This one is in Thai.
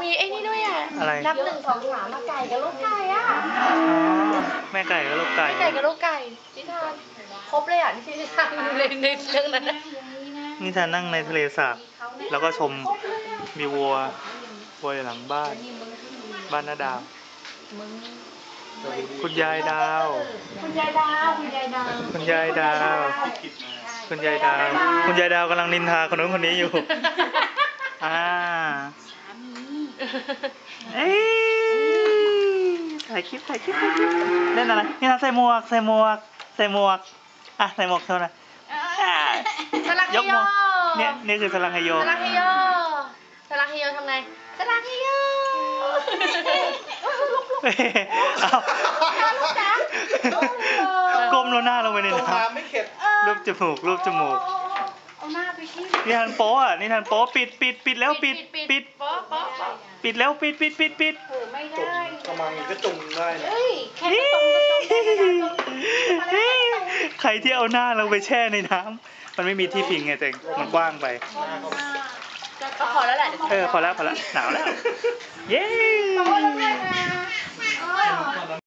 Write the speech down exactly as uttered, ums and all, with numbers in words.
ไอ้นี่ด้วยอ่ะอะไรนับหนึ่งสองสามมาไก่กับลูกไก่อ่ะอ๋อแม่ไก่กับลูกไก่แม่ไก่กับลูกไก่นิทานครบเลยอ่ะนิทานในในเรื่องนั้นนิทานนั่งในทะเลสาบแล้วก็ชมมีวัววัวอยู่หลังบ้านบ้านน้าดาวคุณยายดาวคุณยายดาวคุณยายดาวคุณยายดาวคุณยายดาวคุณยายดาวกำลังนินทาคนนู้นคนนี้อยู่อ่าเอ้ยถ่ายคลิปถ่ายคลิปถ่ายคลิปเล่นอะไรนี่นะใส่หมวกใส่หมวกใส่หมวกอ่ะใส่หมวกเท่านั้นยกหมวกเนี่ยนี่คือสลังไฮโยสลังไฮโยสลังไฮโยทำไงสลังไฮโยก้มแล้วหน้าลงไปในน้ำรูปจมูกรูปจมูกเอาหน้าไปที่นี่ทันโป๊อ่ะนี่ทันโป๊ปิดปิดปิดแล้วปิดปิดปิดแล้วปิดปิดปิดปิดไม่ได้กระมังก็จุ่มได้เฮ้ยแค่ตรงก็ตรงใครที่เอาหน้าลงไปแช่ในน้ำมันไม่มีที่พิงไงเต็งมันกว้างไปก็พอแล้วแหละเออพอแล้วพอแล้วหนาวแล้วเย้